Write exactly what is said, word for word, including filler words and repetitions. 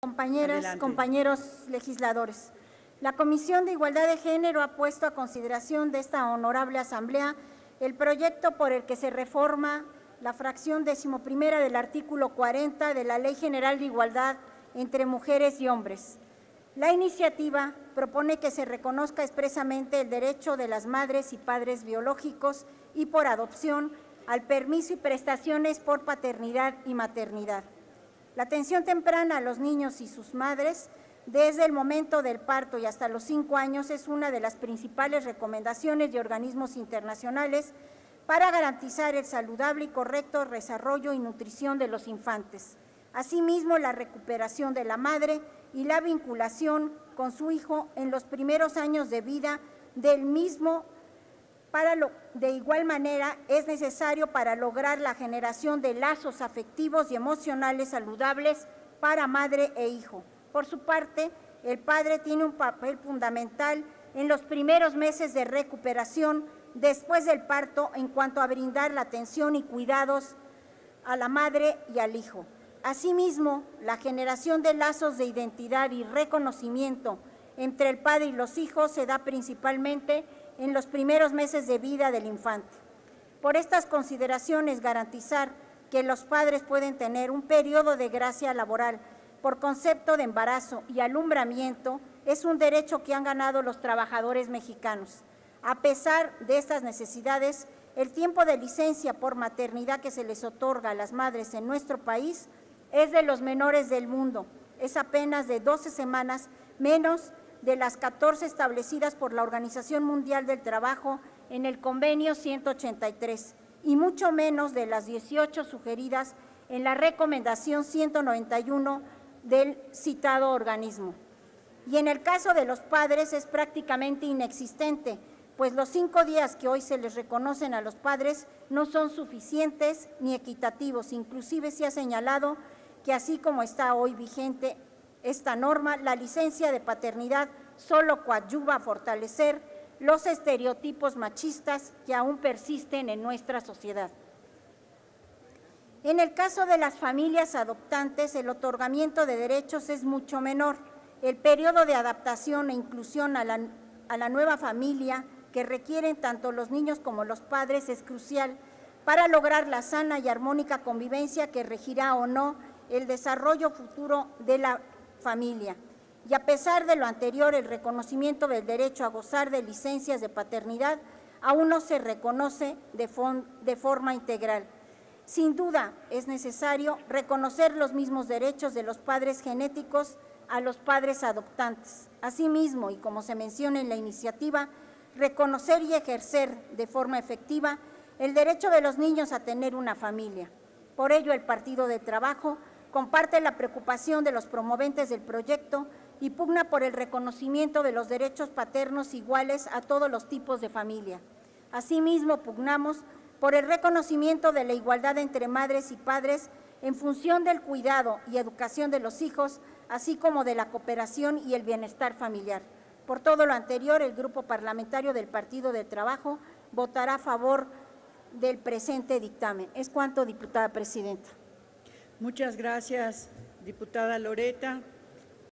Compañeras, Adelante. compañeros legisladores, la Comisión de Igualdad de Género ha puesto a consideración de esta honorable Asamblea el proyecto por el que se reforma la fracción decimoprimera del artículo cuarenta de la Ley General de Igualdad entre Mujeres y Hombres. La iniciativa propone que se reconozca expresamente el derecho de las madres y padres biológicos y por adopción al permiso y prestaciones por paternidad y maternidad. La atención temprana a los niños y sus madres desde el momento del parto y hasta los cinco años es una de las principales recomendaciones de organismos internacionales para garantizar el saludable y correcto desarrollo y nutrición de los infantes. Asimismo, la recuperación de la madre y la vinculación con su hijo en los primeros años de vida del mismo. Para lo, de igual manera, es necesario para lograr la generación de lazos afectivos y emocionales saludables para madre e hijo. Por su parte, el padre tiene un papel fundamental en los primeros meses de recuperación después del parto en cuanto a brindar la atención y cuidados a la madre y al hijo. Asimismo, la generación de lazos de identidad y reconocimiento entre el padre y los hijos se da principalmente en los primeros meses de vida del infante. Por estas consideraciones, garantizar que los padres pueden tener un periodo de gracia laboral por concepto de embarazo y alumbramiento es un derecho que han ganado los trabajadores mexicanos. A pesar de estas necesidades, el tiempo de licencia por maternidad que se les otorga a las madres en nuestro país es de los menores del mundo, es apenas de doce semanas menos de las catorce establecidas por la Organización Mundial del Trabajo en el Convenio ciento ochenta y tres y mucho menos de las dieciocho sugeridas en la Recomendación ciento noventa y uno del citado organismo. Y en el caso de los padres es prácticamente inexistente, pues los cinco días que hoy se les reconocen a los padres no son suficientes ni equitativos. Inclusive se ha señalado que así como está hoy vigente esta norma, la licencia de paternidad solo coadyuva a fortalecer los estereotipos machistas que aún persisten en nuestra sociedad. En el caso de las familias adoptantes, el otorgamiento de derechos es mucho menor. El periodo de adaptación e inclusión a la, a la nueva familia que requieren tanto los niños como los padres es crucial para lograr la sana y armónica convivencia que regirá o no el desarrollo futuro de la familia. Y a pesar de lo anterior, el reconocimiento del derecho a gozar de licencias de paternidad aún no se reconoce de, de forma integral. Sin duda, es necesario reconocer los mismos derechos de los padres genéticos a los padres adoptantes. Asimismo, y como se menciona en la iniciativa, reconocer y ejercer de forma efectiva el derecho de los niños a tener una familia. Por ello, el Partido del Trabajo comparte la preocupación de los promoventes del proyecto y pugna por el reconocimiento de los derechos paternos iguales a todos los tipos de familia. Asimismo, pugnamos por el reconocimiento de la igualdad entre madres y padres en función del cuidado y educación de los hijos, así como de la cooperación y el bienestar familiar. Por todo lo anterior, el Grupo Parlamentario del Partido del Trabajo votará a favor del presente dictamen. Es cuanto, diputada presidenta. Muchas gracias, diputada Loretta.